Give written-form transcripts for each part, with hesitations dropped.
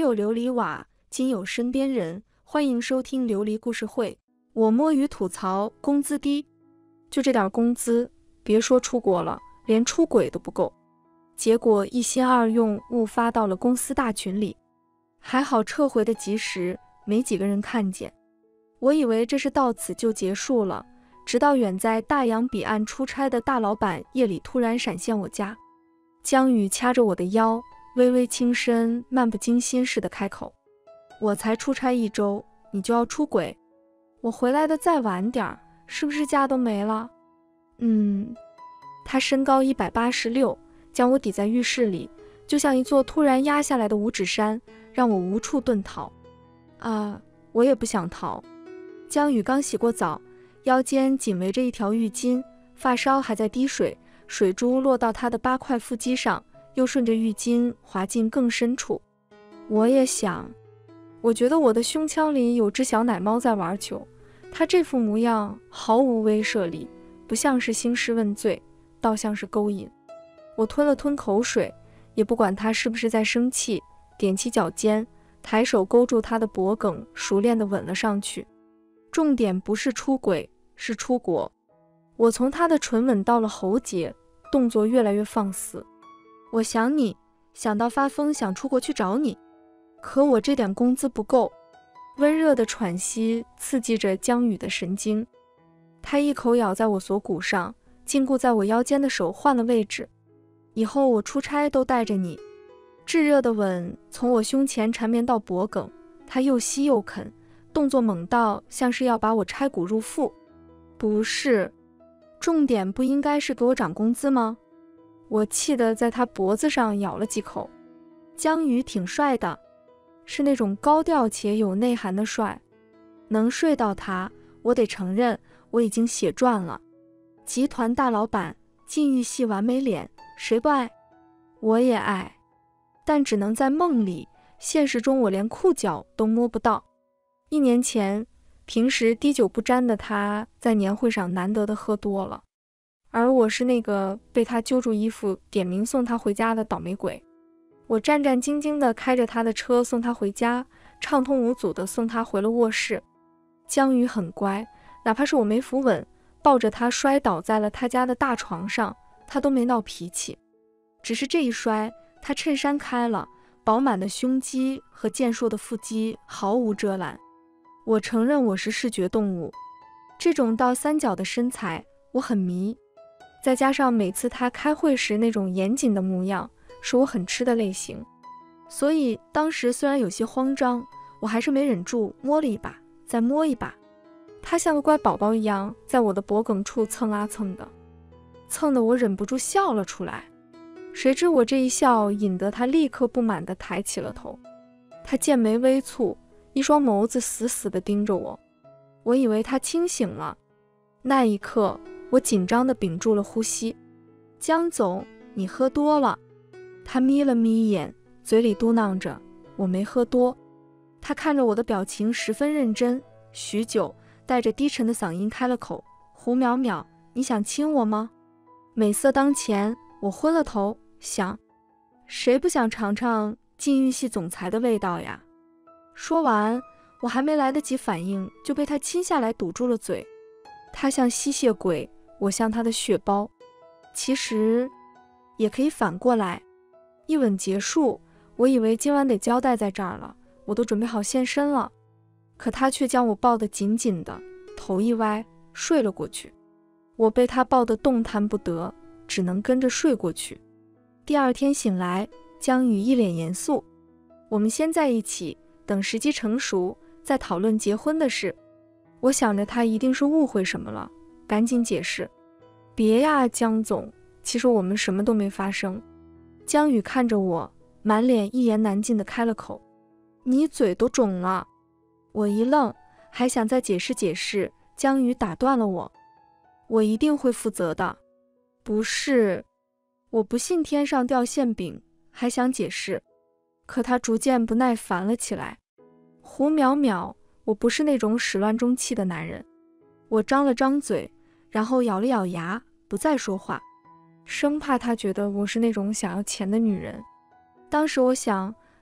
有琉璃瓦，今有身边人。欢迎收听琉璃故事会。我摸鱼吐槽工资低，就这点工资，别说出国了，连出轨都不够。结果一心二用误发到了公司大群里，还好撤回的及时，没几个人看见。我以为这是到此就结束了，直到远在大洋彼岸出差的大老板夜里突然闪现我家。江宇掐着我的腰，微微轻声，漫不经心似的开口：我才出差1周，你就要出轨？我回来的再晚点，是不是假都没了？他身高186，将我抵在浴室里，就像一座突然压下来的五指山，让我无处遁逃。我也不想逃。江宇刚洗过澡，腰间紧围着一条浴巾，发梢还在滴水，水珠落到他的8块腹肌上，又顺着浴巾滑进更深处。我也想，我觉得我的胸腔里有只小奶猫在玩球，它这副模样毫无威慑力，不像是兴师问罪，倒像是勾引。我吞了吞口水，也不管他是不是在生气，踮起脚尖，抬手勾住他的脖颈，熟练地吻了上去。重点不是出轨，是出国。我从他的唇吻到了喉结，动作越来越放肆。我想你，想到发疯，想出国去找你。可我这点工资不够。温热的喘息刺激着江宇的神经，他一口咬在我锁骨上，禁锢在我腰间的手换了位置。以后我出差都带着你。炙热的吻从我胸前缠绵到脖颈，他又吸又啃，动作猛到像是要把我拆骨入腹。不是，重点不应该是给我涨工资吗？我气得在他脖子上咬了几口。江宇挺帅的，是那种高调且有内涵的帅。能睡到他，我得承认我已经血赚了。集团大老板，禁欲系完美脸，谁不爱？我也爱，但只能在梦里，现实中我连裤脚都摸不到。1年前，平时滴酒不沾的他，在年会上难得的喝多了，而我是那个被他揪住衣服点名送他回家的倒霉鬼。我战战兢兢地开着他的车送他回家，畅通无阻地送他回了卧室。江宇很乖，哪怕是我没扶稳，抱着他摔倒在了他家的大床上，他都没闹脾气。只是这一摔，他衬衫开了，饱满的胸肌和健硕的腹肌毫无遮拦。我承认我是视觉动物，这种倒三角的身材我很迷，再加上每次他开会时那种严谨的模样，是我很吃的类型。所以当时虽然有些慌张，我还是没忍住摸了一把，再摸一把。他像个乖宝宝一样在我的脖颈处蹭啊蹭的，蹭得我忍不住笑了出来。谁知我这一笑引得他立刻不满地抬起了头，他剑眉微蹙，一双眸子死死地盯着我。我以为他清醒了，那一刻我紧张地屏住了呼吸。江总，你喝多了。他眯了眯眼，嘴里嘟囔着我没喝多。他看着我的表情十分认真，许久带着低沉的嗓音开了口：胡淼淼，你想亲我吗？美色当前，我昏了头，想谁不想尝尝禁欲系总裁的味道呀？说完，我还没来得及反应，就被他亲下来堵住了嘴。他像吸血鬼，我像他的血包。其实也可以反过来。一吻结束，我以为今晚得交代在这儿了，我都准备好现身了。可他却将我抱得紧紧的，头一歪，睡了过去。我被他抱得动弹不得，只能跟着睡过去。第二天醒来，江宇一脸严肃：我们先在一起，等时机成熟，再讨论结婚的事。我想着他一定是误会什么了，赶紧解释：别呀，江总，其实我们什么都没发生。江宇看着我，满脸一言难尽地开了口：你嘴都肿了。我一愣，还想再解释解释，江宇打断了我：我一定会负责的。不是，我不信天上掉馅饼，还想解释，可他逐渐不耐烦了起来：胡淼淼，我不是那种始乱终弃的男人。我张了张嘴，然后咬了咬牙，不再说话，生怕他觉得我是那种想要钱的女人。当时我想，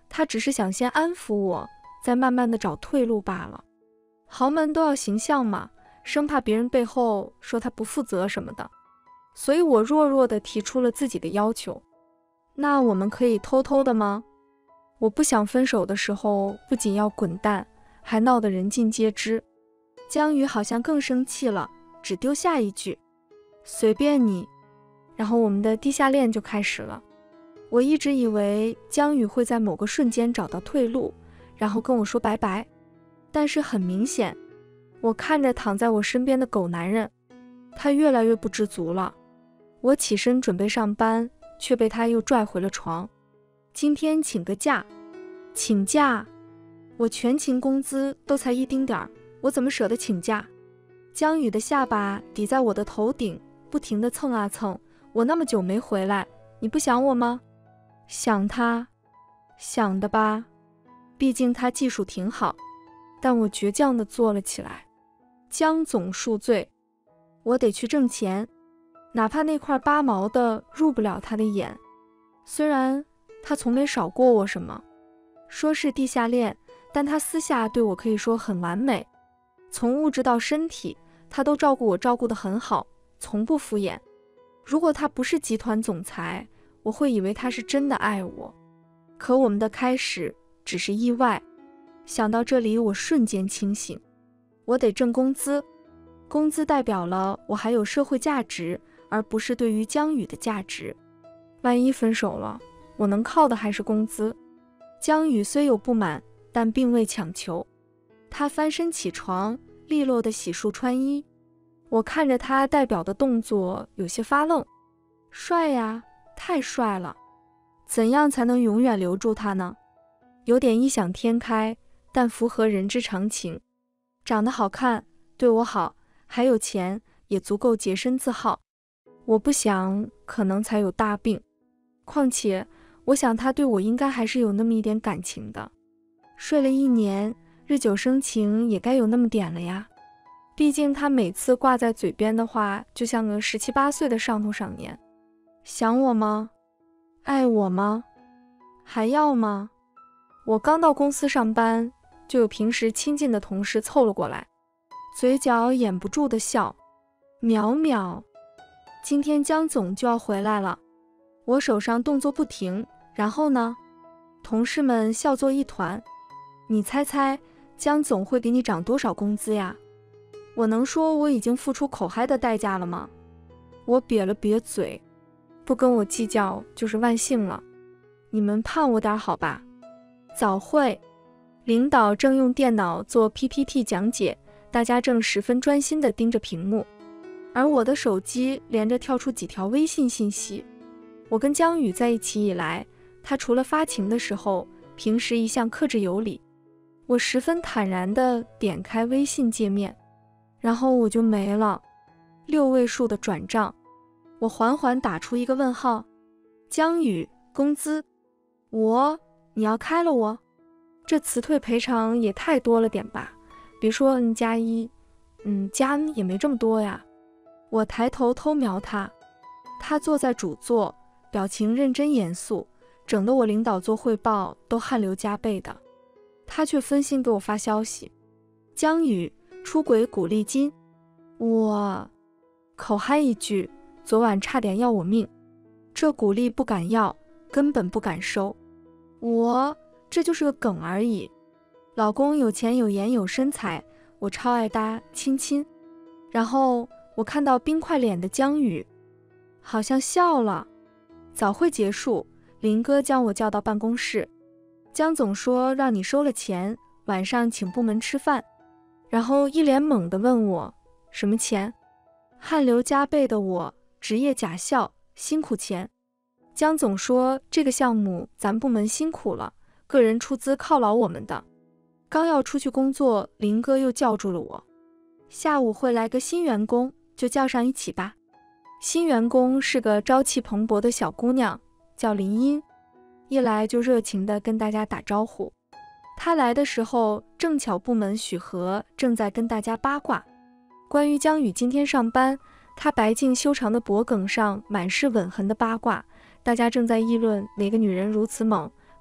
他只是想先安抚我，再慢慢的找退路罢了。豪门都要形象嘛，生怕别人背后说他不负责什么的，所以我弱弱的提出了自己的要求。那我们可以偷偷的吗？我不想分手的时候，不仅要滚蛋，还闹得人尽皆知。江宇好像更生气了，只丢下一句：随便你。然后我们的地下恋就开始了。我一直以为江宇会在某个瞬间找到退路，然后跟我说拜拜。但是很明显，我看着躺在我身边的狗男人，他越来越不知足了。我起身准备上班，却被他又拽回了床。今天请个假。请假？我全勤工资都才1丁点儿，我怎么舍得请假？江宇的下巴抵在我的头顶，不停地蹭啊蹭。我那么久没回来，你不想我吗？想他，想的吧。毕竟他技术挺好。但我倔强地坐了起来。江总恕罪，我得去挣钱，哪怕那块8毛的入不了他的眼。虽然他从没少过我什么，说是地下恋，但他私下对我可以说很完美，从物质到身体，他都照顾我，照顾得很好，从不敷衍。如果他不是集团总裁，我会以为他是真的爱我。可我们的开始只是意外。想到这里，我瞬间清醒。我得挣工资，工资代表了我还有社会价值，而不是对于江宇的价值。万一分手了，我能靠的还是工资。江宇虽有不满，但并未强求。他翻身起床，利落地洗漱穿衣。我看着他代表的动作，有些发愣。帅呀，太帅了！怎样才能永远留住他呢？有点异想天开，但符合人之常情。长得好看，对我好，还有钱，也足够洁身自好。我不想，可能才有大病。况且，我想他对我应该还是有那么一点感情的。睡了1年，日久生情也该有那么点了呀。毕竟他每次挂在嘴边的话，就像个17、18岁的上头少年。想我吗？爱我吗？还要吗？我刚到公司上班，就有平时亲近的同事凑了过来，嘴角掩不住的笑。淼淼，今天江总就要回来了。我手上动作不停，然后呢？同事们笑作一团。你猜猜，江总会给你涨多少工资呀？我能说我已经付出口嗨的代价了吗？我瘪了瘪嘴，不跟我计较就是万幸了。你们盼我点好吧。早会，领导正用电脑做 PPT 讲解，大家正十分专心地盯着屏幕，而我的手机连着跳出几条微信信息。我跟江宇在一起以来，他除了发情的时候，平时一向克制有礼。我十分坦然地点开微信界面，然后我就没了，6位数的转账。我缓缓打出一个问号。江宇，工资？你要开了我？这辞退赔偿也太多了点吧？别说+1，加也没这么多呀。我抬头偷瞄他，他坐在主座，表情认真严肃，整得我领导做汇报都汗流浃背的。他却分心给我发消息：江宇，出轨鼓励金。我口嗨一句，昨晚差点要我命，这鼓励不敢要，根本不敢收。这就是个梗而已。老公有钱有颜有身材，我超爱搭亲亲。然后我看到冰块脸的江宇，好像笑了。早会结束，林哥将我叫到办公室。江总说让你收了钱，晚上请部门吃饭。然后一脸懵地问我什么钱？汗流浃背的我职业假笑，辛苦钱。江总说这个项目咱部门辛苦了，个人出资犒劳我们的。刚要出去工作，林哥又叫住了我。下午会来个新员工，就叫上一起吧。新员工是个朝气蓬勃的小姑娘，叫林音，一来就热情地跟大家打招呼。她来的时候，正巧部门许和正在跟大家八卦关于江宇今天上班，他白净修长的脖颈上满是吻痕的八卦。大家正在议论哪个女人如此猛，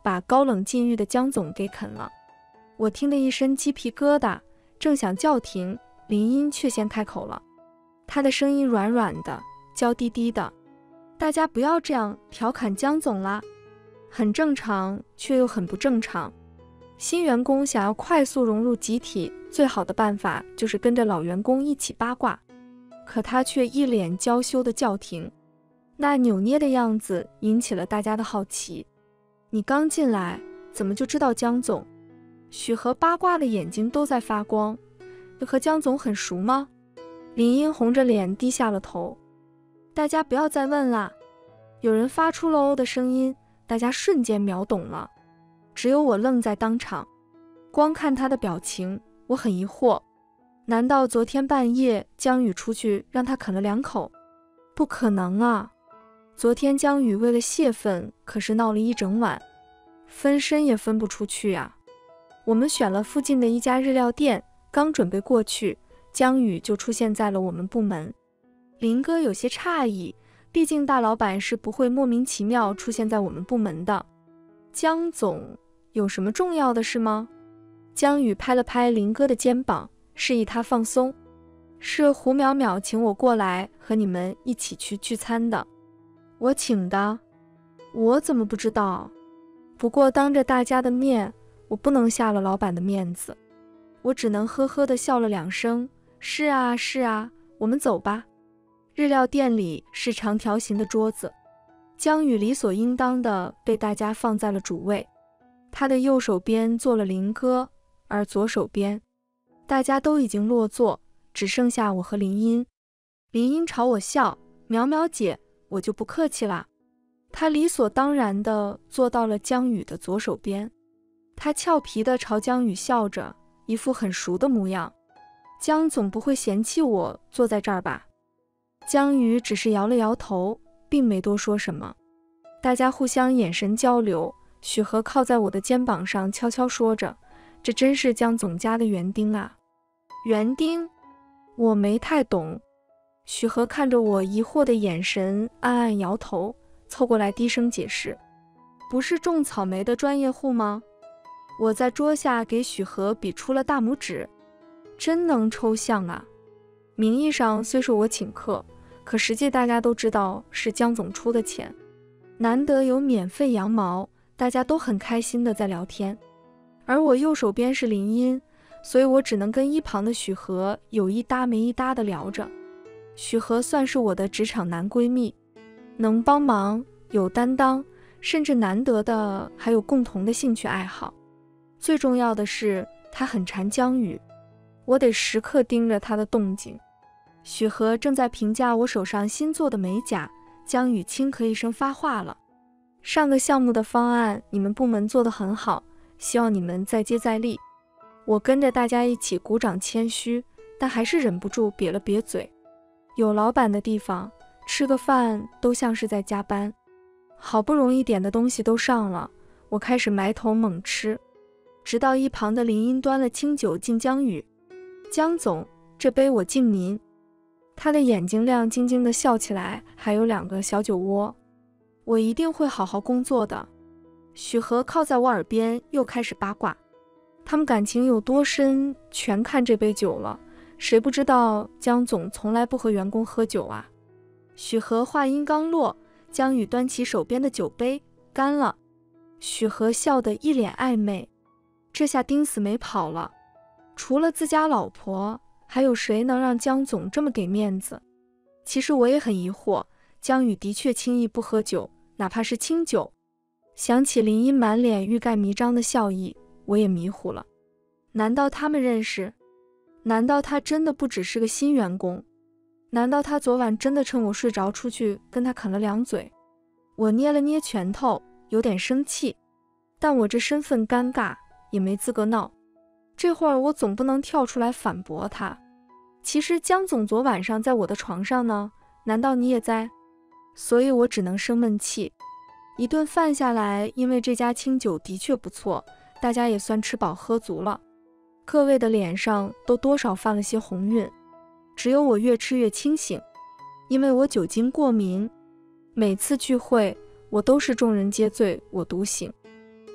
把高冷禁欲的江总给啃了。我听得一身鸡皮疙瘩，正想叫停，林音却先开口了。她的声音软软的，娇滴滴的。大家不要这样调侃江总啦，很正常，却又很不正常。新员工想要快速融入集体，最好的办法就是跟着老员工一起八卦。可他却一脸娇羞的叫停，那扭捏的样子引起了大家的好奇。你刚进来，怎么就知道江总？许和八卦的眼睛都在发光。你和江总很熟吗？林音红着脸低下了头。大家不要再问了。有人发出了哦的声音，大家瞬间秒懂了。只有我愣在当场，光看他的表情，我很疑惑。难道昨天半夜江宇出去让他啃了2口？不可能啊！昨天江宇为了泄愤，可是闹了一整晚，分身也分不出去啊。我们选了附近的一家日料店，刚准备过去，江宇就出现在了我们部门。林哥有些诧异，毕竟大老板是不会莫名其妙出现在我们部门的。江总，有什么重要的事吗？江宇拍了拍林哥的肩膀，示意他放松。是胡淼淼请我过来和你们一起去聚餐的。我请的？我怎么不知道？不过当着大家的面，我不能下了老板的面子。我只能呵呵地笑了2声。是啊，是啊，我们走吧。日料店里是长条形的桌子，江宇理所应当地被大家放在了主位。他的右手边坐了林哥，而左手边大家都已经落座，只剩下我和林音。林音朝我笑，淼淼姐，我就不客气啦。他理所当然地坐到了江宇的左手边，他俏皮地朝江宇笑着，一副很熟的模样。江总不会嫌弃我坐在这儿吧？江宇只是摇了摇头，并没多说什么。大家互相眼神交流，许和靠在我的肩膀上悄悄说着，这真是江总家的园丁啊。园丁？我没太懂。许和看着我疑惑的眼神，暗暗摇头，凑过来低声解释，不是种草莓的专业户吗？我在桌下给许和比出了大拇指。真能抽象啊。名义上虽是我请客，可实际大家都知道是江总出的钱。难得有免费羊毛，大家都很开心的在聊天。而我右手边是林音，所以我只能跟一旁的许和有一搭没一搭的聊着。许和算是我的职场男闺蜜，能帮忙，有担当，甚至难得的还有共同的兴趣爱好。最重要的是他很馋江宇，我得时刻盯着他的动静。许和正在评价我手上新做的美甲，江宇轻咳一声发话了，上个项目的方案你们部门做得很好，希望你们再接再厉。我跟着大家一起鼓掌谦虚，但还是忍不住瘪了瘪嘴。有老板的地方，吃个饭都像是在加班。好不容易点的东西都上了，我开始埋头猛吃，直到一旁的林音端了清酒敬江宇。江总，这杯我敬您。他的眼睛亮晶晶地笑起来，还有2个小酒窝。我一定会好好工作的。许和靠在我耳边又开始八卦，他们感情有多深，全看这杯酒了。谁不知道江总从来不和员工喝酒啊？许和话音刚落，江宇端起手边的酒杯，干了。许和笑得一脸暧昧，这下盯死没跑了。除了自家老婆，还有谁能让江总这么给面子？其实我也很疑惑，江宇的确轻易不喝酒，哪怕是清酒。想起林音满脸欲盖弥彰的笑意，我也迷糊了。难道他们认识？难道他真的不只是个新员工？难道他昨晚真的趁我睡着出去跟他啃了2嘴？我捏了捏拳头，有点生气，但我这身份尴尬，也没资格闹。这会儿我总不能跳出来反驳他。其实江总昨晚上在我的床上呢，难道你也在？所以我只能生闷气。一顿饭下来，因为这家清酒的确不错，大家也算吃饱喝足了，各位的脸上都多少泛了些红晕。只有我越吃越清醒，因为我酒精过敏。每次聚会，我都是众人皆醉我独醒。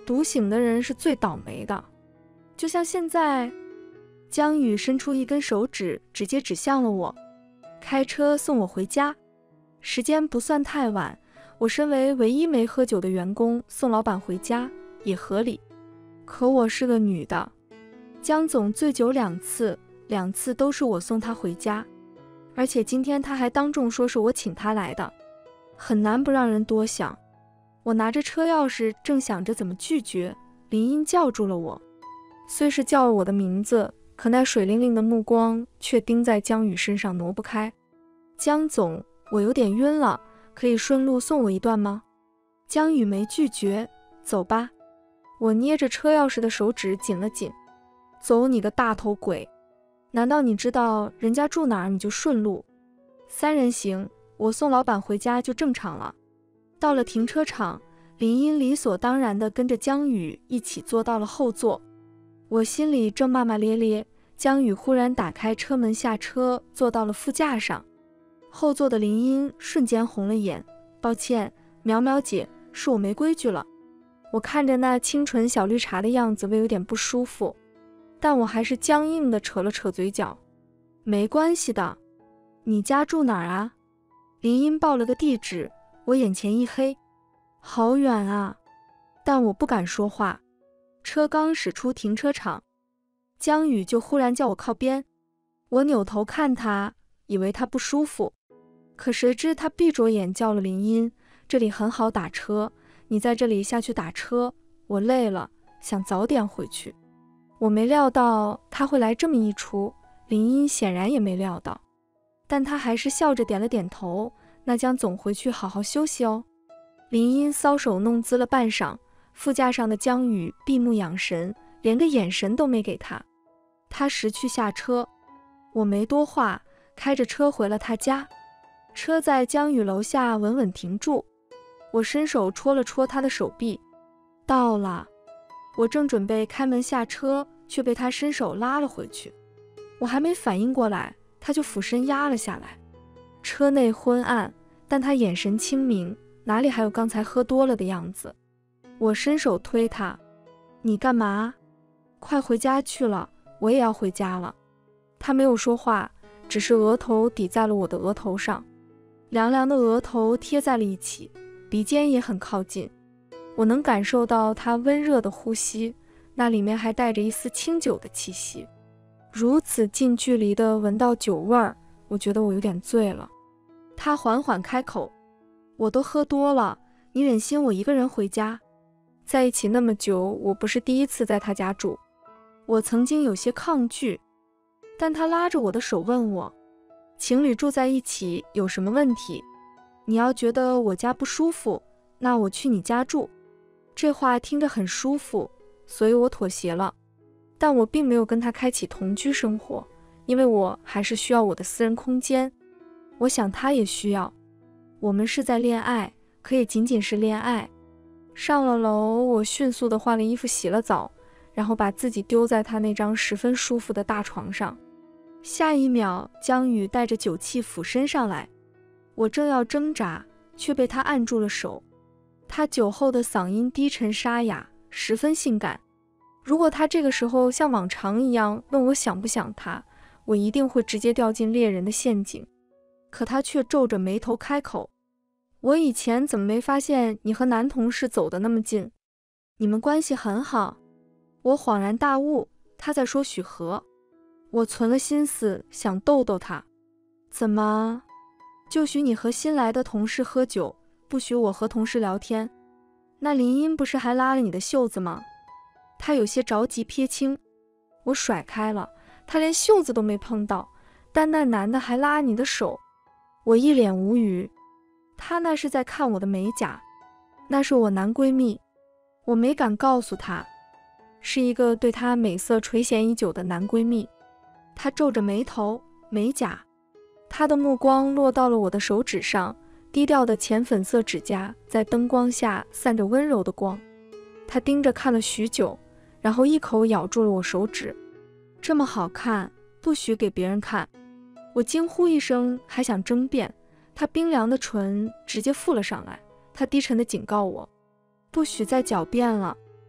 独醒的人是最倒霉的。就像现在，江宇伸出一根手指，直接指向了我，开车送我回家。时间不算太晚，我身为唯一没喝酒的员工，送老板回家也合理。可我是个女的，江总醉酒2次，2次都是我送他回家，而且今天他还当众说是我请他来的，很难不让人多想。我拿着车钥匙，正想着怎么拒绝，林音叫住了我。虽是叫了我的名字，可那水灵灵的目光却盯在江宇身上挪不开。江总，我有点晕了，可以顺路送我一段吗？江宇没拒绝，走吧。我捏着车钥匙的手指紧了紧。走你个大头鬼，难道你知道人家住哪儿你就顺路？3人行，我送老板回家就正常了。到了停车场，林音理所当然地跟着江宇一起坐到了后座。我心里正骂骂咧咧，江宇忽然打开车门下车，坐到了副驾上。后座的林音瞬间红了眼，抱歉，苗苗姐，是我没规矩了。我看着那清纯小绿茶的样子，微有点不舒服，但我还是僵硬地扯了扯嘴角。没关系的，你家住哪儿啊？林音报了个地址，我眼前一黑，好远啊，但我不敢说话。车刚驶出停车场，江宇就忽然叫我靠边。我扭头看他，以为他不舒服，可谁知他闭着眼叫了林音，这里很好打车，你在这里下去打车，我累了，想早点回去。我没料到他会来这么一出，林音显然也没料到，但他还是笑着点了点头，那江总回去好好休息哦。林音搔首弄姿了半晌，副驾上的江宇闭目养神，连个眼神都没给他。他识趣下车，我没多话，开着车回了他家。车在江宇楼下稳稳停住，我伸手戳了戳他的手臂，到了。我正准备开门下车，却被他伸手拉了回去。我还没反应过来，他就俯身压了下来。车内昏暗，但他眼神清明，哪里还有刚才喝多了的样子。我伸手推他，你干嘛？快回家去了，我也要回家了。他没有说话，只是额头抵在了我的额头上，凉凉的额头贴在了一起，鼻尖也很靠近。我能感受到他温热的呼吸，那里面还带着一丝清酒的气息。如此近距离地闻到酒味儿，我觉得我有点醉了。他缓缓开口，我都喝多了，你忍心我一个人回家？在一起那么久，我不是第一次在他家住。我曾经有些抗拒，但他拉着我的手问我，情侣住在一起有什么问题？你要觉得我家不舒服，那我去你家住。这话听着很舒服，所以我妥协了。但我并没有跟他开启同居生活，因为我还是需要我的私人空间。我想他也需要。我们是在恋爱，可也仅仅是恋爱。上了楼，我迅速地换了衣服，洗了澡，然后把自己丢在他那张十分舒服的大床上。下一秒，江宇带着酒气俯身上来，我正要挣扎，却被他按住了手。他酒后的嗓音低沉沙哑，十分性感。如果他这个时候像往常一样问我想不想他，我一定会直接掉进猎人的陷阱。可他却皱着眉头开口，我以前怎么没发现你和男同事走得那么近？你们关系很好？我恍然大悟，他在说许和。我存了心思想逗逗他，怎么就许你和新来的同事喝酒，不许我和同事聊天？那林音不是还拉了你的袖子吗？他有些着急撇清，我甩开了，他连袖子都没碰到，但那男的还拉你的手。我一脸无语，他那是在看我的美甲，那是我男闺蜜。我没敢告诉他，是一个对他美色垂涎已久的男闺蜜。他皱着眉头，美甲。他的目光落到了我的手指上，低调的浅粉色指甲在灯光下散着温柔的光。他盯着看了许久，然后一口咬住了我手指。这么好看，不许给别人看。我惊呼一声，还想争辩，他冰凉的唇直接附了上来。他低沉地警告我，不许再狡辩了。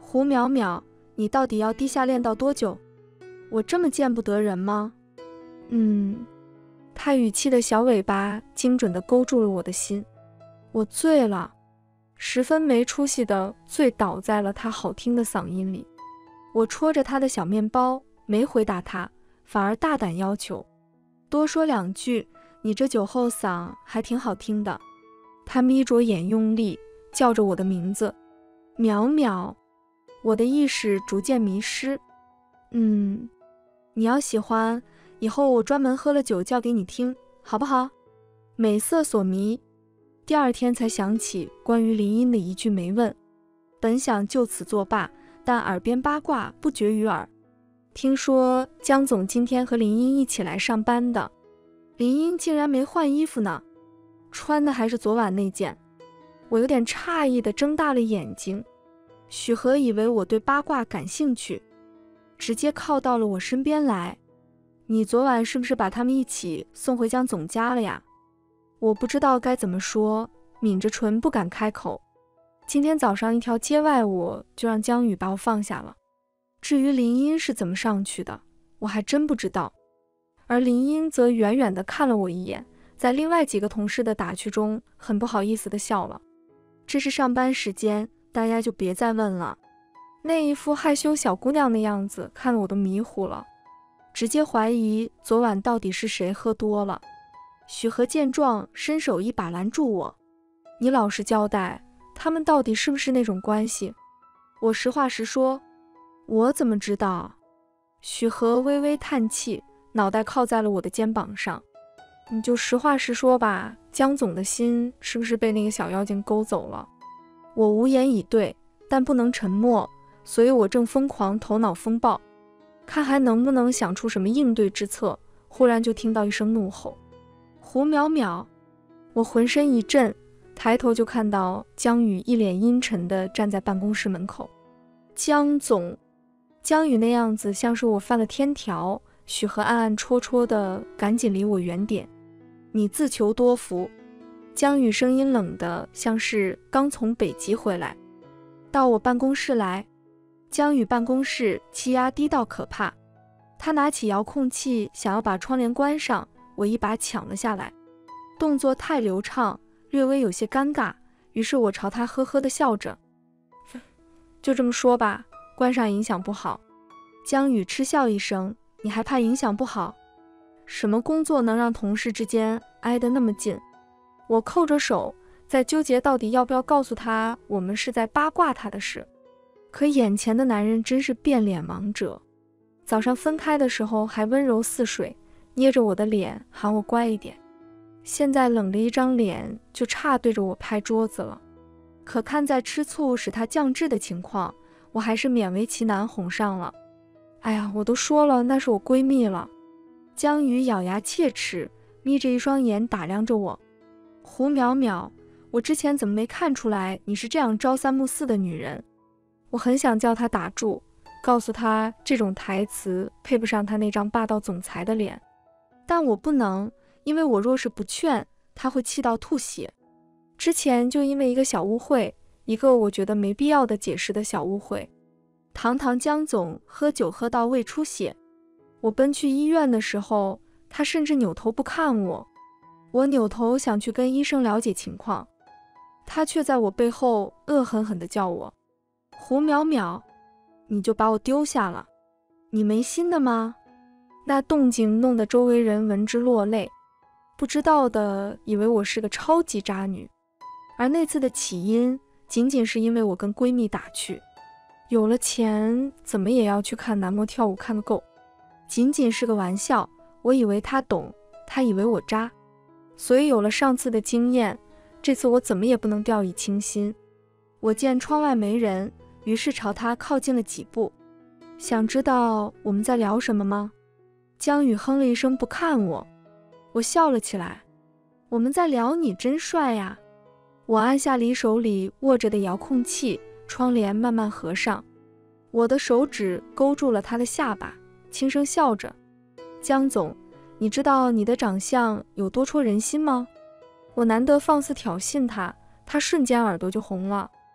胡淼淼，你到底要地下恋到多久？我这么见不得人吗？他语气的小尾巴精准地勾住了我的心，我醉了，十分没出息的醉倒在了他好听的嗓音里。我戳着他的小面包，没回答他，反而大胆要求，多说2句，你这酒后嗓还挺好听的。他眯着眼用力叫着我的名字，淼淼。我的意识逐渐迷失。你要喜欢，以后我专门喝了酒叫给你听，好不好？美色所迷。第2天才想起关于林荫的一句没问，本想就此作罢，但耳边八卦不绝于耳。听说江总今天和林荫一起来上班的，林荫竟然没换衣服呢，穿的还是昨晚那件。我有点诧异地睁大了眼睛。许和以为我对八卦感兴趣，直接靠到了我身边来。你昨晚是不是把他们一起送回江总家了呀？我不知道该怎么说，抿着唇不敢开口。今天早上一条街外，我就让江宇把我放下了。至于林荫是怎么上去的，我还真不知道。而林荫则远远地看了我一眼，在另外几个同事的打趣中，很不好意思地笑了。这是上班时间，大家就别再问了。那一副害羞小姑娘的样子，看得我都迷糊了，直接怀疑昨晚到底是谁喝多了。许和见状，伸手一把拦住我：“你老实交代，他们到底是不是那种关系？”我实话实说：“我怎么知道？”许和微微叹气，脑袋靠在了我的肩膀上：“你就实话实说吧，江总的心是不是被那个小妖精勾走了？”我无言以对，但不能沉默，所以我正疯狂头脑风暴，看还能不能想出什么应对之策。忽然就听到一声怒吼：“胡淼淼！”我浑身一震，抬头就看到江宇一脸阴沉地站在办公室门口。江总！江宇那样子像是我犯了天条，许和暗暗戳戳的赶紧离我远点。你自求多福。江宇声音冷的像是刚从北极回来。到我办公室来。江宇办公室气压低到可怕，他拿起遥控器想要把窗帘关上，我一把抢了下来，动作太流畅，略微有些尴尬，于是我朝他呵呵地笑着：“就这么说吧，关上影响不好。”江宇嗤笑一声：“你还怕影响不好？什么工作能让同事之间挨得那么近？”我扣着手，在纠结到底要不要告诉他我们是在八卦他的事。可眼前的男人真是变脸王者，早上分开的时候还温柔似水，捏着我的脸喊我乖一点，现在冷着一张脸就差对着我拍桌子了。可看在吃醋使他降智的情况，我还是勉为其难哄上了。哎呀，我都说了那是我闺蜜了。江宇咬牙切齿，眯着一双眼打量着我。胡淼淼，我之前怎么没看出来你是这样朝三暮四的女人？我很想叫他打住，告诉他这种台词配不上他那张霸道总裁的脸，但我不能，因为我若是不劝，他会气到吐血。之前就因为一个小误会，一个我觉得没必要的解释的小误会，堂堂江总喝酒喝到胃出血，我奔去医院的时候，他甚至扭头不看我。我扭头想去跟医生了解情况，他却在我背后恶狠狠地叫我：“胡淼淼，你就把我丢下了，你没心的吗？”那动静弄得周围人闻之落泪，不知道的以为我是个超级渣女。而那次的起因仅仅是因为我跟闺蜜打趣，有了钱怎么也要去看男模跳舞看个够，仅仅是个玩笑。我以为他懂，他以为我渣，所以有了上次的经验，这次我怎么也不能掉以轻心。我见窗外没人，于是朝他靠近了几步。想知道我们在聊什么吗？江宇哼了一声不看我，我笑了起来。我们在聊你真帅呀。我按下离手里握着的遥控器，窗帘慢慢合上，我的手指勾住了他的下巴，轻声笑着：“江总，你知道你的长相有多戳人心吗？”我难得放肆挑衅他，他瞬间耳朵就红了。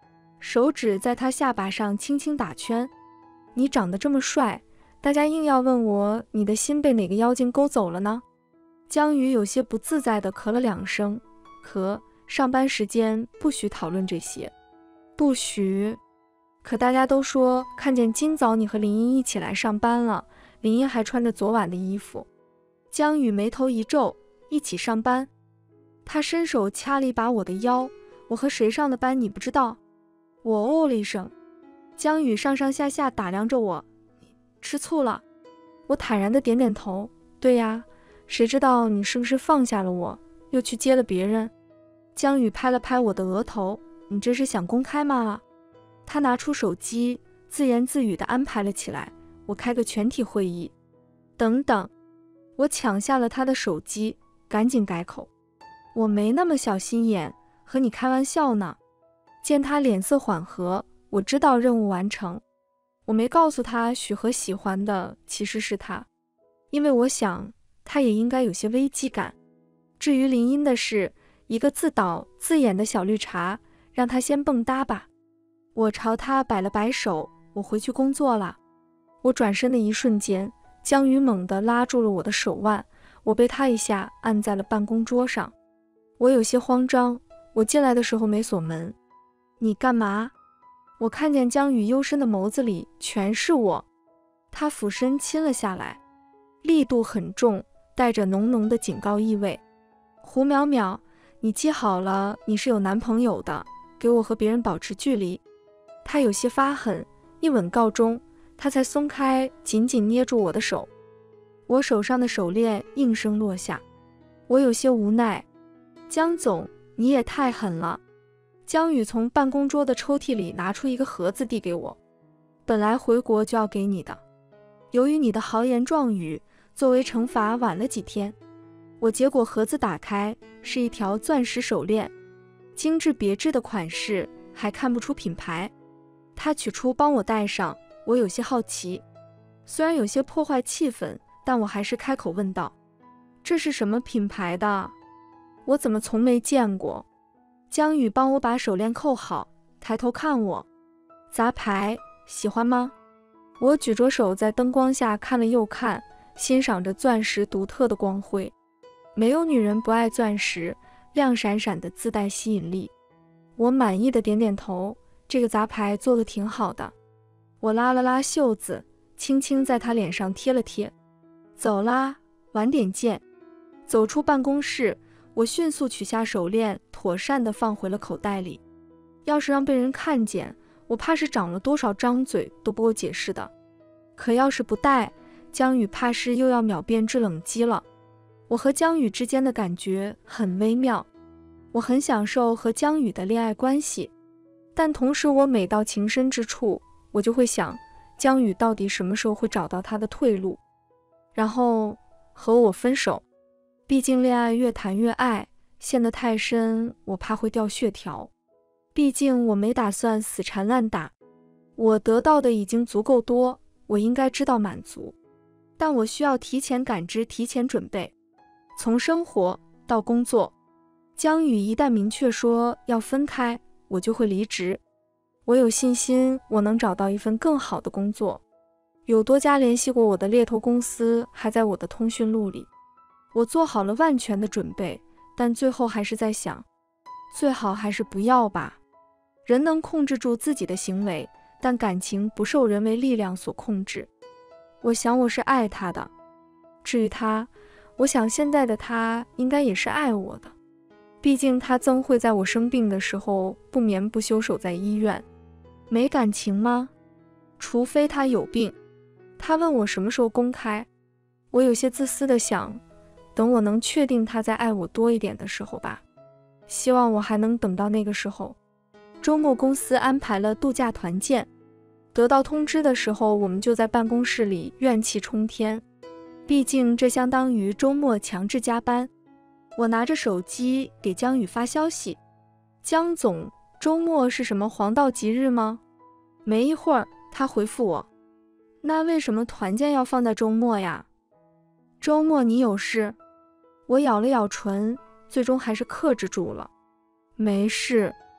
手指在他下巴上轻轻打圈。你长得这么帅，大家硬要问我你的心被哪个妖精勾走了呢？江宇有些不自在地咳了2声，上班时间不许讨论这些。不许？可大家都说看见今早你和林茵一起来上班了，林茵还穿着昨晚的衣服。江宇眉头一皱，一起上班？他伸手掐了一把我的腰，我和谁上的班你不知道？我哦了一声。江宇上上下下打量着我，吃醋了？我坦然地点点头，对呀，谁知道你是不是放下了我，又去接了别人？江宇拍了拍我的额头，你这是想公开吗？他拿出手机，自言自语地安排了起来，我开个全体会议。等等，我抢下了他的手机，赶紧改口，我没那么小心眼，和你开玩笑呢。见他脸色缓和，我知道任务完成。我没告诉他许和喜欢的其实是他，因为我想他也应该有些危机感。至于林茵的事，一个自导自演的小绿茶，让他先蹦跶吧。我朝他摆了摆手，我回去工作了。我转身的一瞬间，江宇猛地拉住了我的手腕，我被他一下按在了办公桌上。我有些慌张，我进来的时候没锁门。你干嘛？我看见江宇幽深的眸子里全是我。他俯身亲了下来，力度很重，带着浓浓的警告意味。胡淼淼，你记好了，你是有男朋友的，给我和别人保持距离。他有些发狠，一吻告终，他才松开紧紧捏住我的手。我手上的手链应声落下，我有些无奈。江总，你也太狠了。江宇从办公桌的抽屉里拿出一个盒子递给我，本来回国就要给你的，由于你的豪言壮语，作为惩罚晚了几天。我接过盒子打开，是一条钻石手链，精致别致的款式，还看不出品牌。他取出帮我戴上，我有些好奇，虽然有些破坏气氛，但我还是开口问道，这是什么品牌的？我怎么从没见过？江宇帮我把手链扣好，抬头看我，杂牌，喜欢吗？我举着手在灯光下看了又看，欣赏着钻石独特的光辉。没有女人不爱钻石，亮闪闪的自带吸引力。我满意的点点头，这个杂牌做得挺好的。我拉了拉袖子，轻轻在他脸上贴了贴。走啦，晚点见。走出办公室，我迅速取下手链，妥善地放回了口袋里。要是让被人看见，我怕是长了多少张嘴都不够解释的。可要是不戴，江宇怕是又要秒变制冷机了。我和江宇之间的感觉很微妙，我很享受和江宇的恋爱关系，但同时我每到情深之处，我就会想，江宇到底什么时候会找到他的退路，然后和我分手。毕竟恋爱越谈越爱，陷得太深，我怕会掉血条。毕竟我没打算死缠烂打，我得到的已经足够多，我应该知道满足，但我需要提前感知，提前准备。从生活到工作，江宇一旦明确说要分开，我就会离职。我有信心我能找到一份更好的工作，有多家联系过我的猎头公司还在我的通讯录里。我做好了万全的准备，但最后还是在想，最好还是不要吧。人能控制住自己的行为，但感情不受人为力量所控制。我想我是爱他的，至于他，我想现在的他应该也是爱我的，毕竟他曾会在我生病的时候不眠不休守在医院。没感情吗？除非他有病。他问我什么时候公开，我有些自私的想，等我能确定他在爱我多一点的时候吧。希望我还能等到那个时候。周末公司安排了度假团建，得到通知的时候，我们就在办公室里怨气冲天。毕竟这相当于周末强制加班。我拿着手机给江宇发消息，江总，周末是什么黄道吉日吗？没一会儿他回复我，那为什么团建要放在周末呀？周末你有事？我咬了咬唇，最终还是克制住了。没事。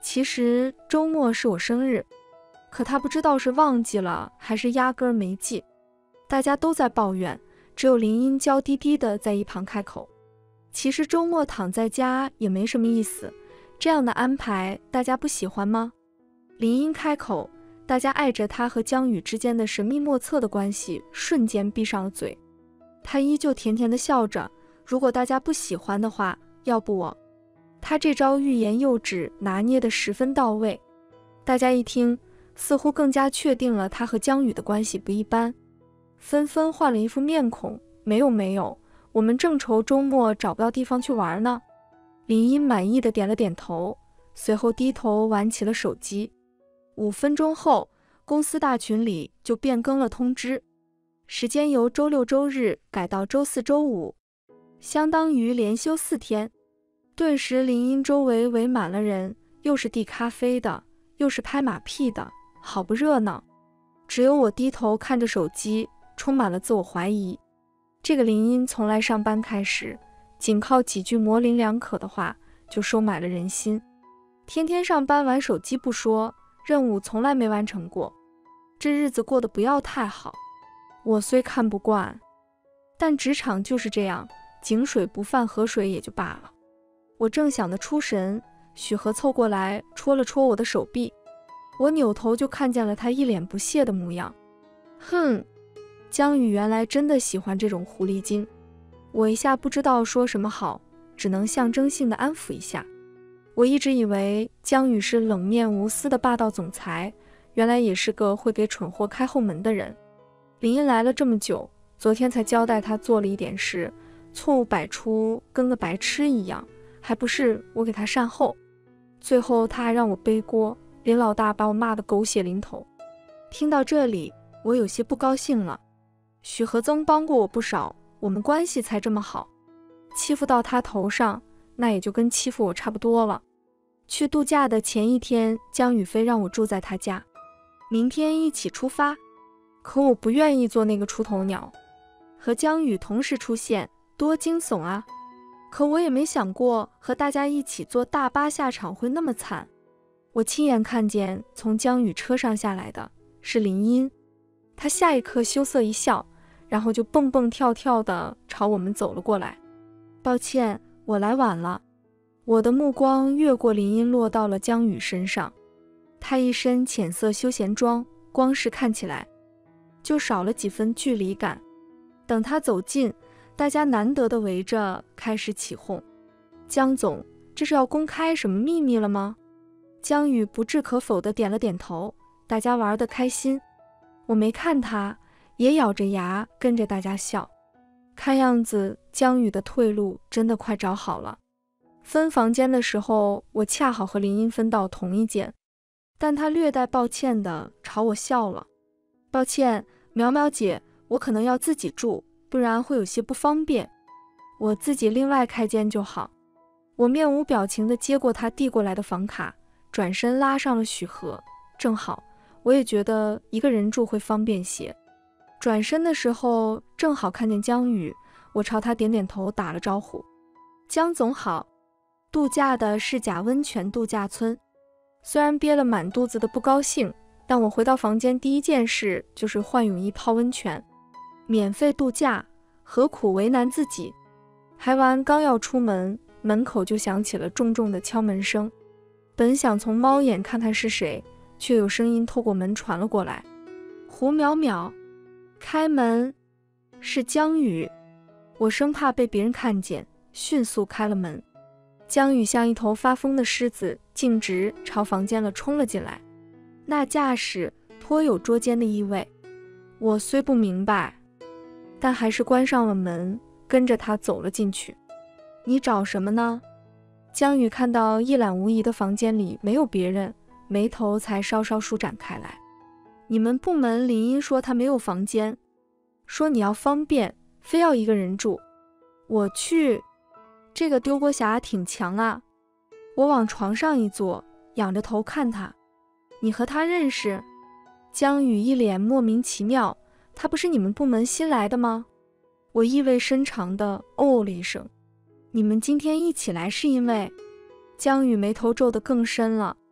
其实周末是我生日，可他不知道是忘记了还是压根儿没记。大家都在抱怨，只有林音娇滴滴的在一旁开口：其实周末躺在家也没什么意思，这样的安排大家不喜欢吗？林音开口，大家碍着他和江宇之间的神秘莫测的关系，瞬间闭上了嘴。他依旧甜甜的笑着，如果大家不喜欢的话，要不我……他这招欲言又止，拿捏得十分到位。大家一听，似乎更加确定了他和江宇的关系不一般，纷纷换了一副面孔。没有，我们正愁周末找不到地方去玩呢。林音满意的点了点头，随后低头玩起了手机。5分钟后，公司大群里就变更了通知，时间由周六周日改到周四周五，相当于连休4天。顿时林音周围围满了人，又是递咖啡的，又是拍马屁的，好不热闹。只有我低头看着手机，充满了自我怀疑。这个林音从来上班开始，仅靠几句模棱两可的话就收买了人心，天天上班玩手机不说，任务从来没完成过，这日子过得不要太好。我虽看不惯，但职场就是这样，井水不犯河水也就罢了。我正想得出神，许和凑过来戳了戳我的手臂，我扭头就看见了他一脸不屑的模样。哼，江宇原来真的喜欢这种狐狸精。我一下不知道说什么好，只能象征性的安抚一下。我一直以为江宇是冷面无私的霸道总裁，原来也是个会给蠢货开后门的人。林音来了这么久，昨天才交代他做了一点事，错误百出，跟个白痴一样，还不是我给他善后。最后他还让我背锅，林老大把我骂得狗血淋头。听到这里，我有些不高兴了。许和曾帮过我不少，我们关系才这么好，欺负到他头上，那也就跟欺负我差不多了。去度假的前一天，江宇飞让我住在他家，明天一起出发。可我不愿意做那个出头鸟，和江宇同时出现，多惊悚啊！可我也没想过和大家一起坐大巴下场会那么惨。我亲眼看见从江宇车上下来的是林音，她下一刻羞涩一笑，然后就蹦蹦跳跳地朝我们走了过来。抱歉，我来晚了。我的目光越过林音落到了江宇身上，他一身浅色休闲装，光是看起来就少了几分距离感。等他走近，大家难得的围着开始起哄。江总，这是要公开什么秘密了吗？江宇不置可否的点了点头，大家玩得开心。我没看他，也咬着牙跟着大家笑。看样子江宇的退路真的快找好了。分房间的时候，我恰好和林音分到同一间，但她略带抱歉地朝我笑了。抱歉，苗苗姐，我可能要自己住，不然会有些不方便。我自己另外开间就好。我面无表情地接过她递过来的房卡，转身拉上了许和。正好，我也觉得一个人住会方便些。转身的时候，正好看见江宇，我朝他点点头，打了招呼。江总好。度假的是甲温泉度假村。虽然憋了满肚子的不高兴，但我回到房间第一件事就是换泳衣泡温泉。免费度假，何苦为难自己？还完刚要出门，门口就响起了重重的敲门声。本想从猫眼看看是谁，却有声音透过门传了过来。胡淼淼，开门。是江宇。我生怕被别人看见，迅速开了门。江宇像一头发疯的狮子，径直朝房间了冲了进来，那架势颇有捉奸的意味。我虽不明白，但还是关上了门，跟着他走了进去。你找什么呢？江宇看到一览无遗的房间里没有别人，眉头才稍稍舒展开来。你们部门林音说他没有房间，说你要方便，非要一个人住。我去，这个丢锅侠挺强啊。我往床上一坐，仰着头看他。你和他认识？江宇一脸莫名其妙，他不是你们部门新来的吗？我意味深长地哦了一声。你们今天一起来是因为……江宇眉头皱得更深了。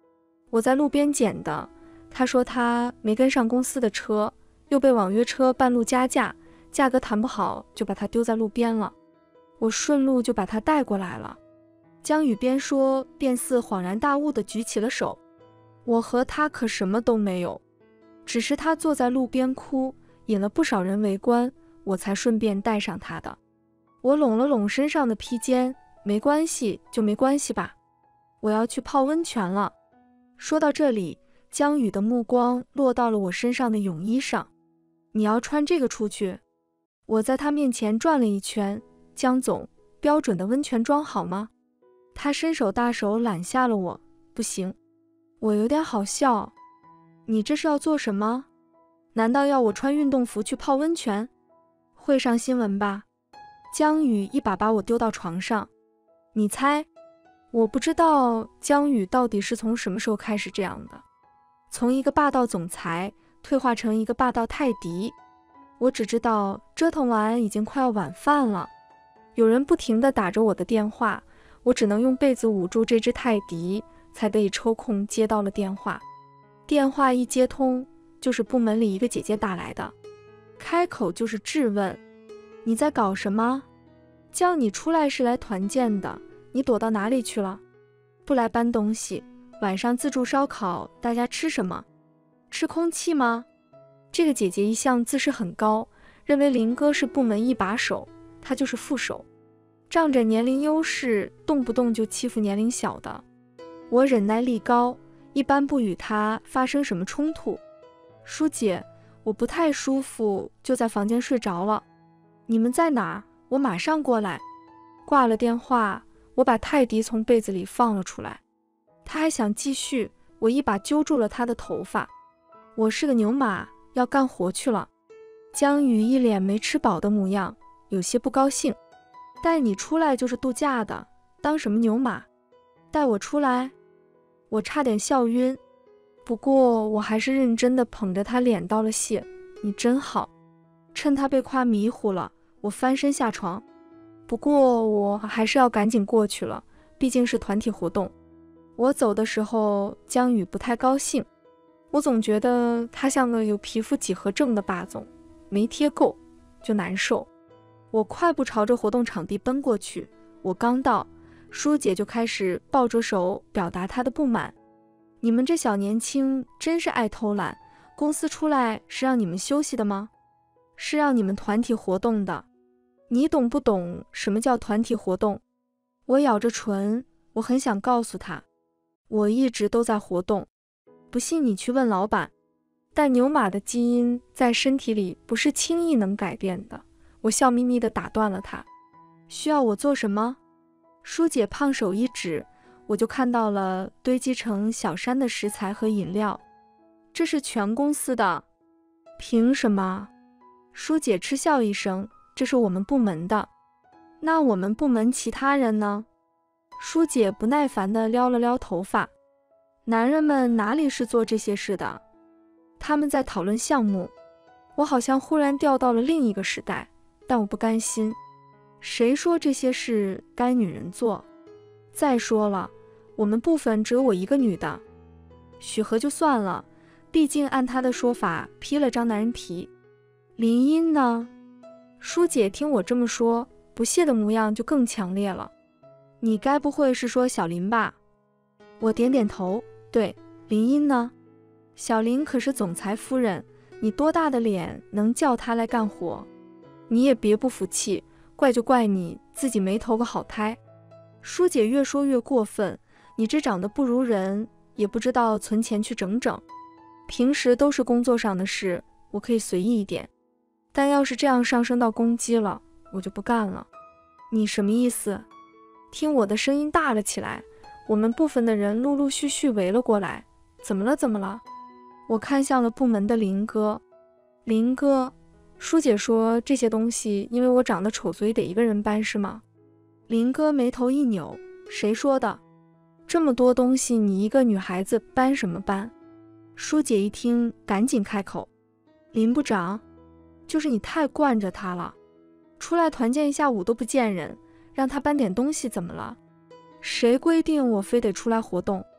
我在路边捡的。他说他没跟上公司的车，又被网约车半路加价，价格谈不好，就把它丢在路边了。我顺路就把它带过来了。江宇边说边似恍然大悟地举起了手。我和他可什么都没有，只是他坐在路边哭，引了不少人围观，我才顺便带上他的。我拢了拢身上的披肩，没关系就没关系吧，我要去泡温泉了。说到这里，江宇的目光落到了我身上的泳衣上。你要穿这个出去？我在他面前转了一圈。江总，标准的温泉装好吗？他伸手大手揽下了我。不行。我有点好笑。你这是要做什么？难道要我穿运动服去泡温泉？会上新闻吧？江宇一把把我丢到床上。你猜？我不知道江宇到底是从什么时候开始这样的，从一个霸道总裁退化成一个霸道泰迪。我只知道折腾完已经快要晚饭了，有人不停地打着我的电话，我只能用被子捂住这只泰迪，才得以抽空接到了电话。电话一接通，就是部门里一个姐姐打来的，开口就是质问：你在搞什么？叫你出来是来团建的，你躲到哪里去了？不来搬东西，晚上自助烧烤，大家吃什么？吃空气吗？这个姐姐一向自视很高，认为林哥是部门一把手，他就是副手，仗着年龄优势，动不动就欺负年龄小的。我忍耐力高，一般不与他发生什么冲突。舒姐，我不太舒服，就在房间睡着了。你们在哪？我马上过来。挂了电话，我把泰迪从被子里放了出来。他还想继续，我一把揪住了他的头发。我是个牛马，要干活去了。江宇一脸没吃饱的模样，有些不高兴。带你出来就是度假的，当什么牛马？带我出来？我差点笑晕，不过我还是认真地捧着他脸道了谢。你真好。趁他被夸迷糊了，我翻身下床。不过我还是要赶紧过去了，毕竟是团体活动。我走的时候，江宇不太高兴。我总觉得他像个有皮肤几何症的霸总，没贴够就难受。我快步朝着活动场地奔过去，我刚到，舒姐就开始抱着手表达她的不满。你们这小年轻真是爱偷懒，公司出来是让你们休息的吗？是让你们团体活动的。你懂不懂什么叫团体活动？我咬着唇，我很想告诉他，我一直都在活动。不信你去问老板。但牛马的基因在身体里不是轻易能改变的。我笑眯眯地打断了他。需要我做什么？舒姐胖手一指，我就看到了堆积成小山的食材和饮料。这是全公司的。凭什么？舒姐嗤笑一声，这是我们部门的。那我们部门其他人呢？舒姐不耐烦地撩了撩头发。男人们哪里是做这些事的？他们在讨论项目。我好像忽然掉到了另一个时代，但我不甘心。谁说这些事该女人做？再说了，我们部分只有我一个女的。许和就算了，毕竟按她的说法披了张男人皮。林音呢？舒姐听我这么说，不屑的模样就更强烈了。你该不会是说小林吧？我点点头。对，林音呢？小林可是总裁夫人，你多大的脸能叫她来干活？你也别不服气，怪就怪你自己没投个好胎。舒姐越说越过分，你这长得不如人，也不知道存钱去整整。平时都是工作上的事，我可以随意一点，但要是这样上升到攻击了，我就不干了。你什么意思？听我的声音大了起来，我们部分的人陆陆续续围了过来。怎么了？怎么了？我看向了部门的林哥。林哥，舒姐说这些东西因为我长得丑，所以得一个人搬是吗？林哥眉头一扭，谁说的？这么多东西你一个女孩子搬什么搬？舒姐一听赶紧开口，林部长，就是你太惯着他了，出来团建一下午都不见人，让他搬点东西怎么了？谁规定我非得出来活动？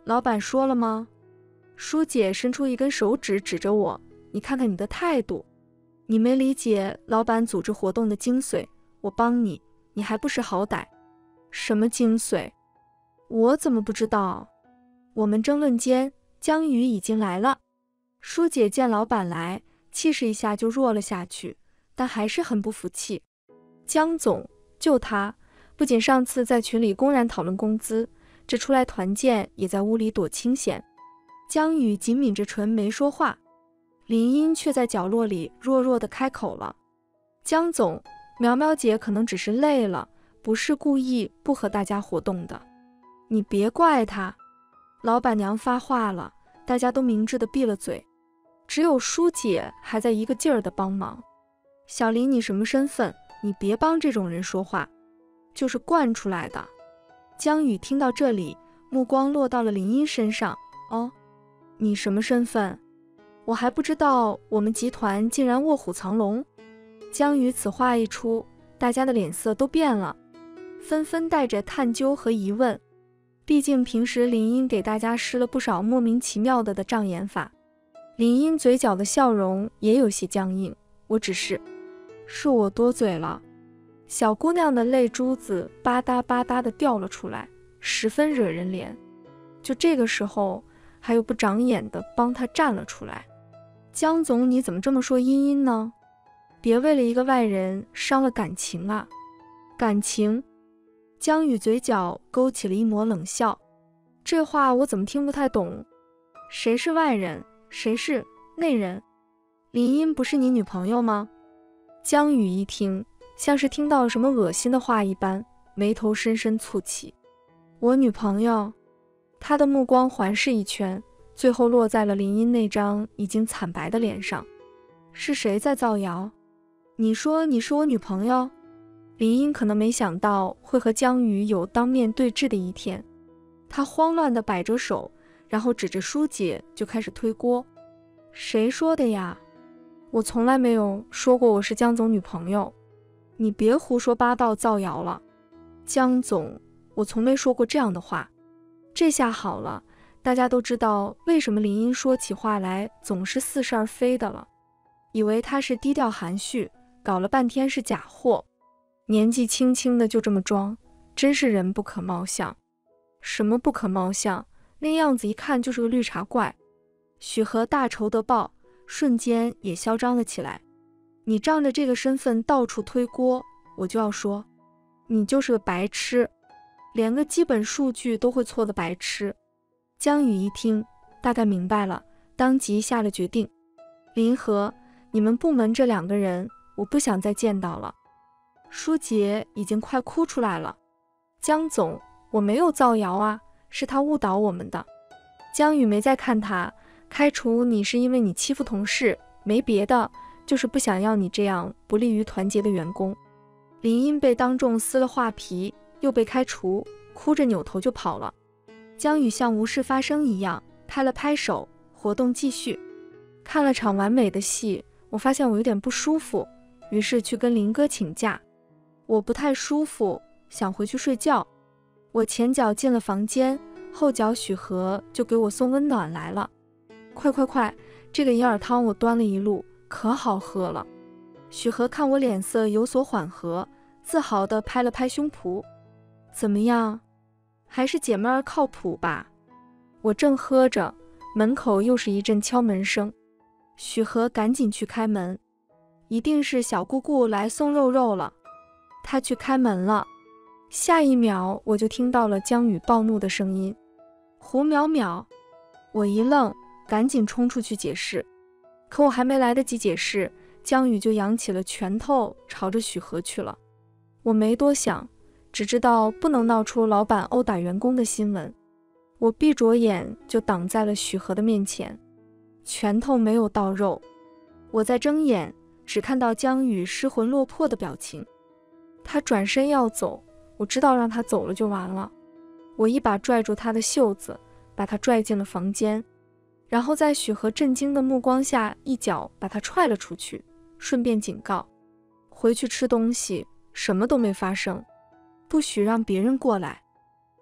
老板说了吗？舒姐伸出一根手指指着我，你看看你的态度，你没理解老板组织活动的精髓，我帮你，你还不识好歹。什么精髓？我怎么不知道？我们争论间，江宇已经来了。舒姐见老板来，气势一下就弱了下去，但还是很不服气。江总，就他，不仅上次在群里公然讨论工资，这出来团建也在屋里躲清闲。江宇紧抿着唇没说话，林音却在角落里弱弱地开口了：江总，苗苗姐可能只是累了，不是故意不和大家活动的，你别怪她。老板娘发话了，大家都明智地闭了嘴，只有舒姐还在一个劲儿地帮忙。小林，你什么身份？你别帮这种人说话，就是惯出来的。江宇听到这里，目光落到了林音身上。哦，你什么身份？我还不知道我们集团竟然卧虎藏龙。江宇此话一出，大家的脸色都变了，纷纷带着探究和疑问。毕竟平时林音给大家施了不少莫名其妙的障眼法。林音嘴角的笑容也有些僵硬，我只是我多嘴了。小姑娘的泪珠子吧嗒吧嗒地掉了出来，十分惹人怜。就这个时候还有不长眼的帮她站了出来。江总，你怎么这么说茵茵呢？别为了一个外人伤了感情啊。感情？江宇嘴角勾起了一抹冷笑，这话我怎么听不太懂？谁是外人，谁是内人？林音不是你女朋友吗？江宇一听，像是听到了什么恶心的话一般，眉头深深蹙起。我女朋友？他的目光环视一圈，最后落在了林音那张已经惨白的脸上。是谁在造谣？你说你是我女朋友？林音可能没想到会和江宇有当面对质的一天，她慌乱地摆着手，然后指着舒姐就开始推锅。谁说的呀？我从来没有说过我是江总女朋友，你别胡说八道造谣了。江总，我从没说过这样的话。这下好了，大家都知道为什么林音说起话来总是似是而非的了，以为她是低调含蓄，搞了半天是假货。年纪轻轻的就这么装，真是人不可貌相。什么不可貌相？那样子一看就是个绿茶怪。许和大仇得报，瞬间也嚣张了起来。你仗着这个身份到处推锅，我就要说，你就是个白痴，连个基本数据都会错的白痴。江宇一听，大概明白了，当即下了决定。林和，你们部门这2个人，我不想再见到了。舒洁已经快哭出来了。江总，我没有造谣啊，是他误导我们的。江宇没再看他，开除你是因为你欺负同事，没别的，就是不想要你这样不利于团结的员工。林音被当众撕了画皮，又被开除，哭着扭头就跑了。江宇像无事发生一样，拍了拍手，活动继续。看了场完美的戏，我发现我有点不舒服，于是去跟林哥请假。我不太舒服，想回去睡觉。我前脚进了房间，后脚许和就给我送温暖来了。快，这个银耳汤我端了一路，可好喝了。许和看我脸色有所缓和，自豪地拍了拍胸脯。怎么样？还是姐妹儿靠谱吧？我正喝着，门口又是一阵敲门声。许和赶紧去开门，一定是小姑姑来送肉肉了。他去开门了，下一秒我就听到了江宇暴怒的声音：胡淼淼！我一愣，赶紧冲出去解释。可我还没来得及解释，江宇就扬起了拳头朝着许和去了。我没多想，只知道不能闹出老板殴打员工的新闻。我闭着眼就挡在了许和的面前，拳头没有到肉。我在睁眼，只看到江宇失魂落魄的表情。他转身要走，我知道让他走了就完了。我一把拽住他的袖子，把他拽进了房间，然后在许和震惊的目光下，一脚把他踹了出去，顺便警告：回去吃东西，什么都没发生，不许让别人过来。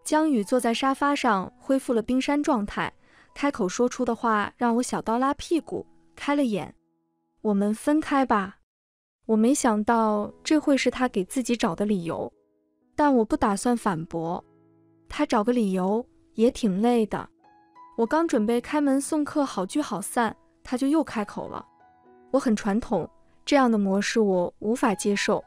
江宇坐在沙发上，恢复了冰山状态，开口说出的话让我小刀拉屁股，开了眼。我们分开吧。我没想到这会是他给自己找的理由，但我不打算反驳。他找个理由也挺累的。我刚准备开门送客，好聚好散，他就又开口了。我很传统，这样的模式我无法接受。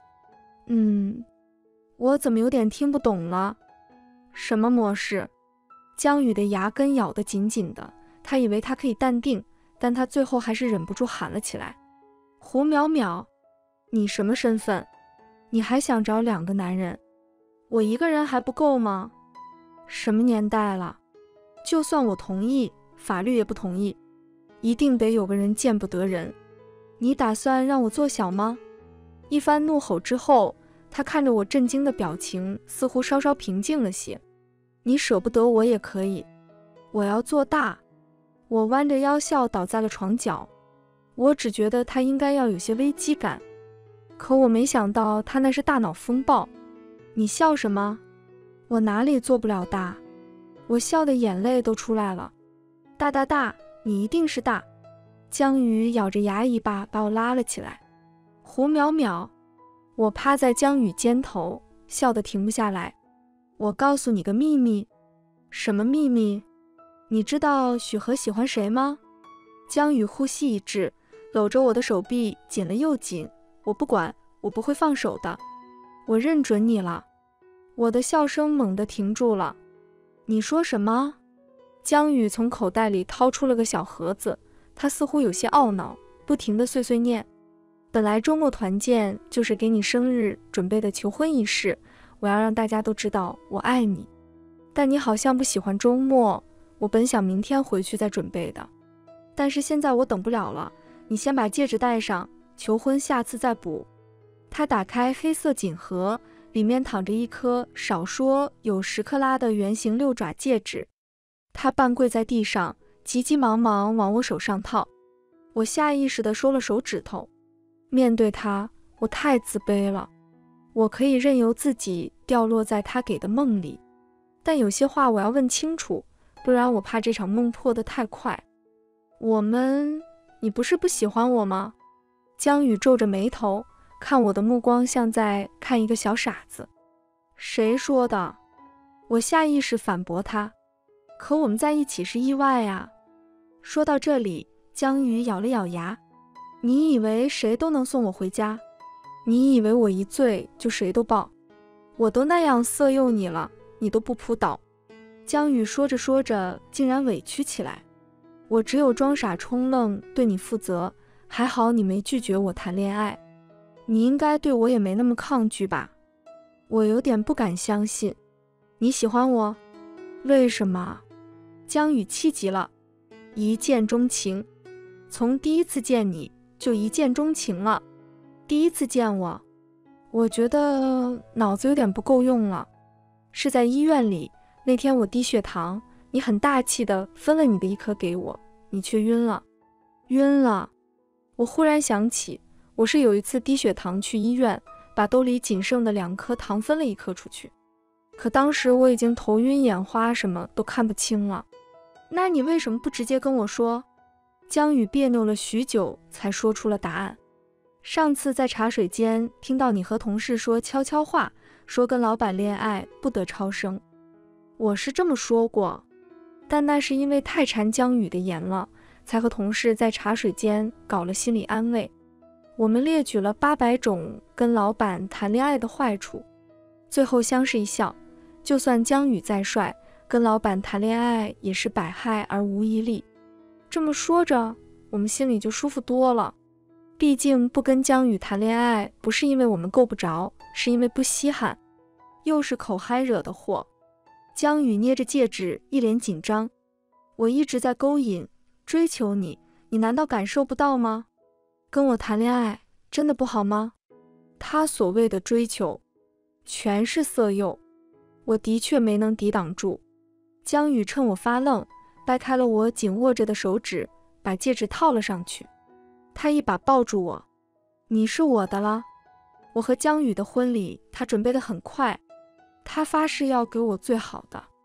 我怎么有点听不懂了？什么模式？江宇的牙根咬得紧紧的，他以为他可以淡定，但他最后还是忍不住喊了起来。胡淼淼，你什么身份？你还想找2个男人？我一个人还不够吗？什么年代了？就算我同意，法律也不同意，一定得有个人见不得人。你打算让我做小吗？一番怒吼之后，他看着我震惊的表情似乎稍稍平静了些。你舍不得我也可以，我要做大。我弯着腰笑倒在了床角。我只觉得他应该要有些危机感，可我没想到他那是大脑风暴。你笑什么？我哪里做不了大？我笑的眼泪都出来了。大，你一定是大。江宇咬着牙一把把我拉了起来。胡淼淼，我趴在江宇肩头，笑得停不下来。我告诉你个秘密。什么秘密？你知道许和喜欢谁吗？江宇呼吸一滞，搂着我的手臂紧了又紧。我不管，我不会放手的。我认准你了。我的笑声猛地停住了。你说什么？江宇从口袋里掏出了个小盒子，他似乎有些懊恼，不停地碎碎念。本来周末团建就是给你生日准备的求婚仪式，我要让大家都知道我爱你。但你好像不喜欢周末，我本想明天回去再准备的。但是现在我等不了了，你先把戒指戴上，求婚下次再补。他打开黑色锦盒，里面躺着一颗少说有10克拉的圆形6爪戒指。他半跪在地上，急急忙忙往我手上套。我下意识地收了手指头。面对他，我太自卑了。我可以任由自己掉落在他给的梦里，但有些话我要问清楚，不然我怕这场梦破得太快。你不是不喜欢我吗？江宇皱着眉头，看我的目光像在看一个小傻子。谁说的？我下意识反驳他。可我们在一起是意外啊。说到这里，江宇咬了咬牙。你以为谁都能送我回家？你以为我一醉就谁都抱？我都那样色诱你了，你都不扑倒。江宇说着说着竟然委屈起来。我只有装傻充愣对你负责，还好你没拒绝我谈恋爱。你应该对我也没那么抗拒吧？我有点不敢相信。你喜欢我？为什么？江宇气极了。一见钟情。从第一次见你就一见钟情了。第一次见我觉得脑子有点不够用了。是在医院里，那天我低血糖，你很大气的分了你的1颗给我，你却晕了。我忽然想起，我是有一次低血糖去医院，把兜里仅剩的2颗糖分了1颗出去。可当时我已经头晕眼花，什么都看不清了。那你为什么不直接跟我说？江宇别扭了许久才说出了答案。上次在茶水间听到你和同事说悄悄话，说跟老板恋爱不得超生。我是这么说过，但那是因为太馋江宇的颜了，才和同事在茶水间搞了心理安慰。我们列举了800种跟老板谈恋爱的坏处，最后相视一笑，就算江宇再帅，跟老板谈恋爱也是百害而无一利。这么说着，我们心里就舒服多了。毕竟不跟江宇谈恋爱，不是因为我们够不着，是因为不稀罕。又是口嗨惹的祸。江宇捏着戒指，一脸紧张。我一直在勾引、追求你，你难道感受不到吗？跟我谈恋爱真的不好吗？他所谓的追求，全是色诱。我的确没能抵挡住。江宇趁我发愣，掰开了我紧握着的手指，把戒指套了上去。他一把抱住我。你是我的了。我和江宇的婚礼他准备得很快，他发誓要给我最好的。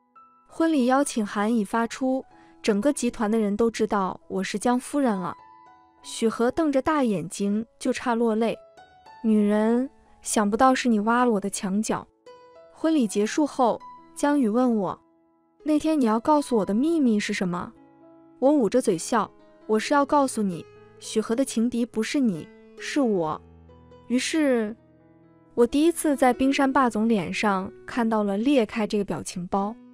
婚礼邀请函已发出，整个集团的人都知道我是江夫人了。许和瞪着大眼睛，就差落泪。女人，想不到是你挖了我的墙角。婚礼结束后，江宇问我，那天你要告诉我的秘密是什么？我捂着嘴笑，我是要告诉你，许和的情敌不是你，是我。于是，我第一次在冰山霸总脸上看到了裂开这个表情包。